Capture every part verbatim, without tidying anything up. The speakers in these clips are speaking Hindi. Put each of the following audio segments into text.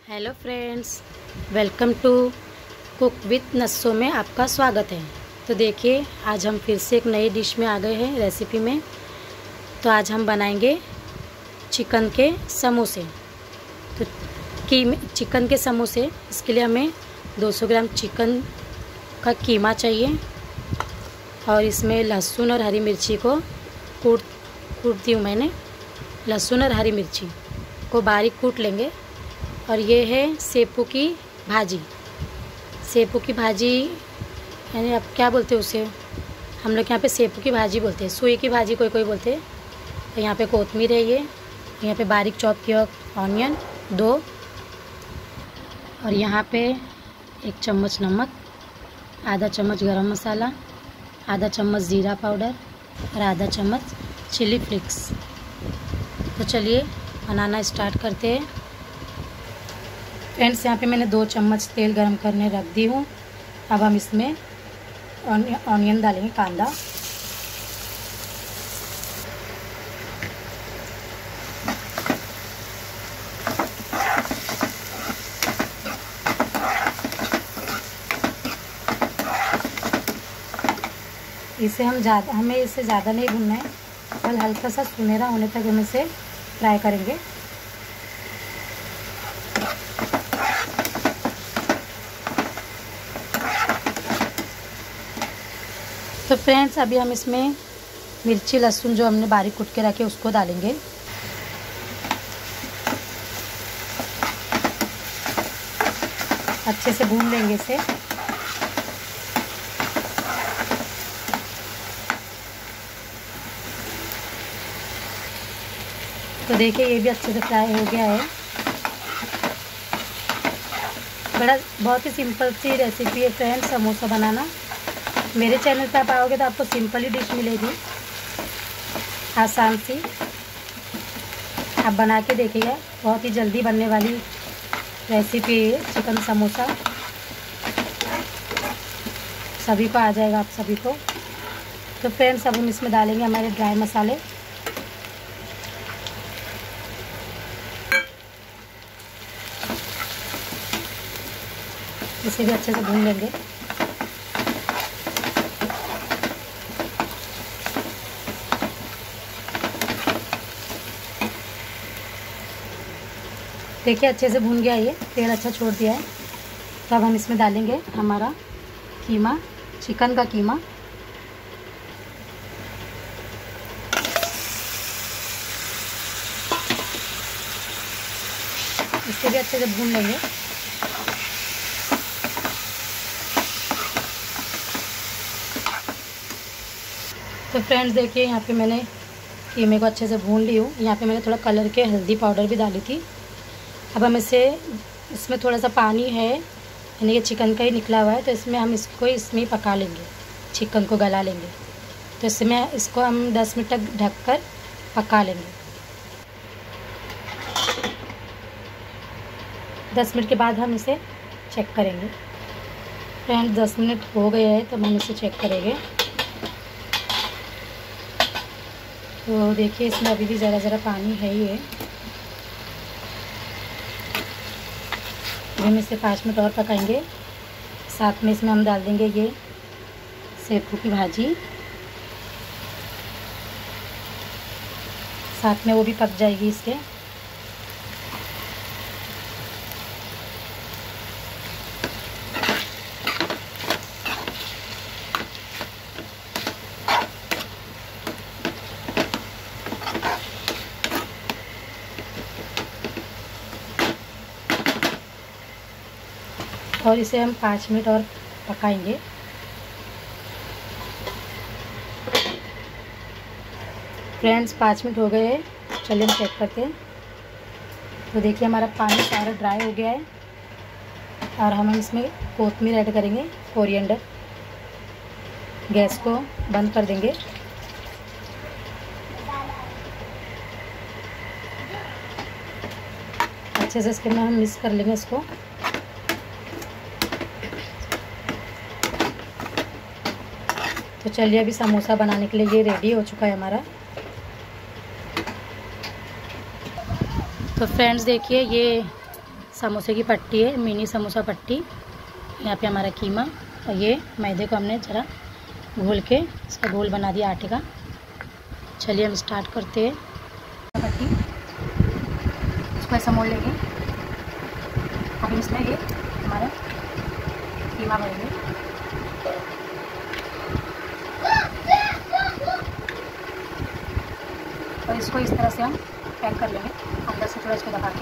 Hello friends, welcome to cook with Nasso में आपका स्वागत है। तो देखिए, आज हम फिर से एक नई डिश में आ गए हैं रेसिपी में। तो आज हम बनाएंगे चिकन के समोसे। तो कीमे चिकन के समोसे, इसके लिए हमें दो सौ ग्राम चिकन का कीमा चाहिए और इसमें लहसुन और हरी मिर्ची को कूट कूट दी हूँ मैंने। लहसुन और हरी मिर्ची को बारीक कूट लेंगे। और ये है सेपू की भाजी। सेपू की भाजी यानी आप क्या बोलते हैं उसे, हम लोग यहाँ पे सेपू की भाजी बोलते हैं, सुई की भाजी कोई कोई बोलते हैं। तो यहाँ पे कोतमीर है, ये यहाँ पे बारीक चॉप किया ऑनियन दो, और यहाँ पे एक चम्मच नमक, आधा चम्मच गरम मसाला, आधा चम्मच ज़ीरा पाउडर और आधा चम्मच चिली फ्लेक्स। तो चलिए बनाना स्टार्ट करते हैं। फ्रेंड्स, यहाँ पे मैंने दो चम्मच तेल गरम करने रख दी हूँ। अब हम इसमें ऑनियन डालेंगे, कांदा। इसे हम ज़्यादा हमें इसे ज़्यादा नहीं भूनना है, बस हल्का सा सुनहरा होने तक हम इसे फ्राई करेंगे। तो फ्रेंड्स, अभी हम इसमें मिर्ची लहसुन जो हमने बारीक कूट के रखे उसको डालेंगे। अच्छे से भून लेंगे इसे। तो देखिए, ये भी अच्छे से फ्राई हो गया है। बड़ा बहुत ही सिंपल सी रेसिपी है फ्रेंड्स, समोसा बनाना। मेरे चैनल पे आप आओगे तो आपको सिंपल ही डिश मिलेगी, आसान सी। आप बना के देखिएगा, बहुत ही जल्दी बनने वाली रेसिपी है चिकन समोसा। सभी को आ जाएगा, आप सभी को। तो फ्रेंड्स, अब हम इसमें डालेंगे हमारे ड्राई मसाले। इसे भी अच्छे से भून लेंगे। देखिए, अच्छे से भून गया, ये तेल अच्छा छोड़ दिया है। तो अब हम इसमें डालेंगे हमारा कीमा, चिकन का कीमा। इससे भी अच्छे से भून लेंगे। तो फ्रेंड्स, देखिए, यहाँ पे मैंने कीमे को अच्छे से भून ली हूँ। यहाँ पे मैंने थोड़ा कलर के हल्दी पाउडर भी डाली थी। अब हम इसे इसमें थोड़ा सा पानी है, यानी कि चिकन का ही निकला हुआ है, तो इसमें हम इसको इसमें ही पका लेंगे, चिकन को गला लेंगे। तो इसमें इसको हम दस मिनट तक ढककर पका लेंगे। दस मिनट के बाद हम इसे चेक करेंगे। फ्रेंड्स, दस मिनट हो गए हैं, तो हम इसे चेक करेंगे। तो देखिए, इसमें अभी भी ज़रा ज़रा पानी है ही है। हम इसे पाँच मिनट और पकाएंगे। साथ में इसमें हम डाल देंगे ये सेपू की भाजी, साथ में वो भी पक जाएगी इसके। और इसे हम पाँच मिनट और पकाएंगे। फ्रेंड्स, पाँच मिनट हो गए हैं, चलिए हम चेक करते हैं। तो देखिए, हमारा पानी सारा ड्राई हो गया है और हम इसमें कोतमीर ऐड करेंगे, कोरिएंडर। गैस को बंद कर देंगे। अच्छे से इसके में हम मिक्स कर लेंगे इसको। तो चलिए, अभी समोसा बनाने के लिए ये रेडी हो चुका है हमारा। तो फ्रेंड्स देखिए, ये समोसे की पट्टी है, मिनी समोसा पट्टी। यहाँ पे हमारा कीमा और ये मैदे को हमने ज़रा घोल के इसका घोल बना दिया आटे का। चलिए हम स्टार्ट करते हैं। पट्टी इसको ऐसा मोड़ लेंगे। अभी इसमें ये हमारा कीमा भरेंगे। और इसको इस तरह से हम पैक कर लेंगे, अंदर से थोड़ा इसको दबा के।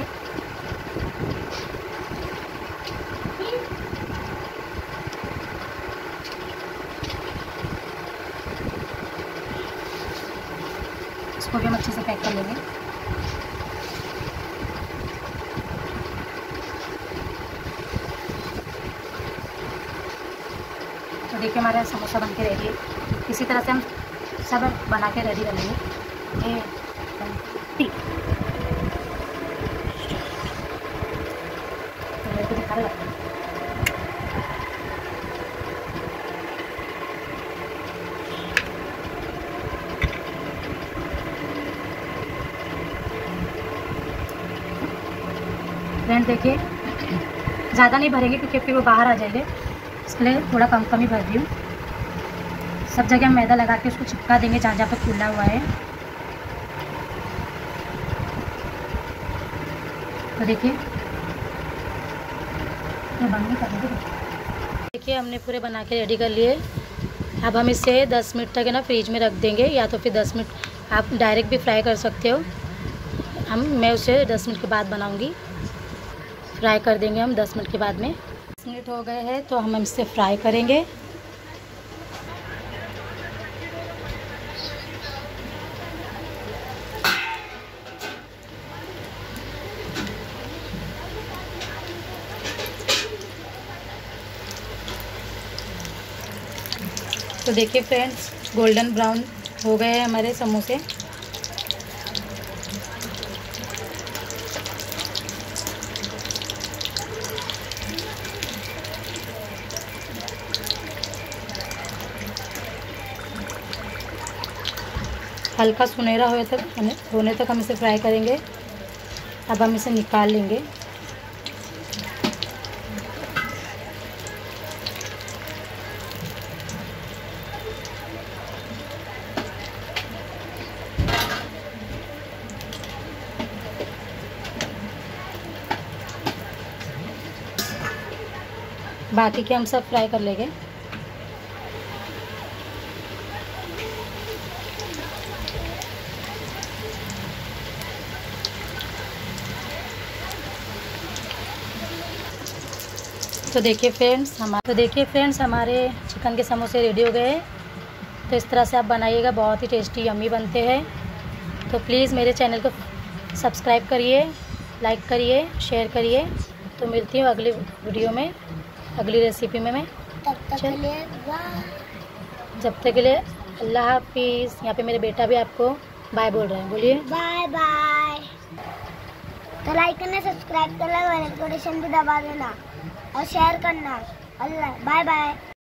इसको भी हम अच्छे से पैक कर लेंगे। तो देखिए हमारा समोसा बन के रेडी है। इसी तरह से हम सब बना के रेडी कर लेंगे। ये टी तो दिखा रहा है। फ्रेंड देखिए, ज़्यादा नहीं भरेंगे क्योंकि फिर वो बाहर आ जाएंगे, इसके लिए थोड़ा कम कम ही भर रही हूँ। सब जगह हम मैदा लगा के उसको चिपका देंगे जहाँ जहाँ पे फूला हुआ है। तो देखिए मैं बंद नहीं कर देंगे। देखिए हमने पूरे बना के रेडी कर लिए। अब हम इसे दस मिनट तक है ना फ्रीज में रख देंगे, या तो फिर दस मिनट आप डायरेक्ट भी फ्राई कर सकते हो। हम मैं उसे दस मिनट के बाद बनाऊँगी। फ्राई कर देंगे हम दस मिनट के बाद में। दस मिनट हो गए हैं तो हम इसे फ्राई करेंगे। तो देखिए फ्रेंड्स, गोल्डन ब्राउन हो गए हैं हमारे समोसे। हल्का सुनहरा होने तक होने तक हम इसे फ्राई करेंगे। अब हम इसे निकाल लेंगे। बाकी के हम सब फ्राई कर लेंगे। तो देखिए फ्रेंड्स हमारे तो देखिए फ्रेंड्स हमारे चिकन के समोसे रेडी हो गए। तो इस तरह से आप बनाइएगा, बहुत ही टेस्टी यम्मी बनते हैं। तो प्लीज़ मेरे चैनल को सब्सक्राइब करिए, लाइक करिए, शेयर करिए। तो मिलती हूँ अगली वीडियो में, अगली रेसिपी में मैं। तब तक के लिए बाय। जब तक के लिए अल्लाह हाफिज़। यहाँ पे मेरे बेटा भी आपको बाय बोल रहे हैं, बोलिए बाय बाय। तो लाइक करना, सब्सक्राइब करना, नोटिफिकेशन भी दबा देना और शेयर करना। Allah bye bye.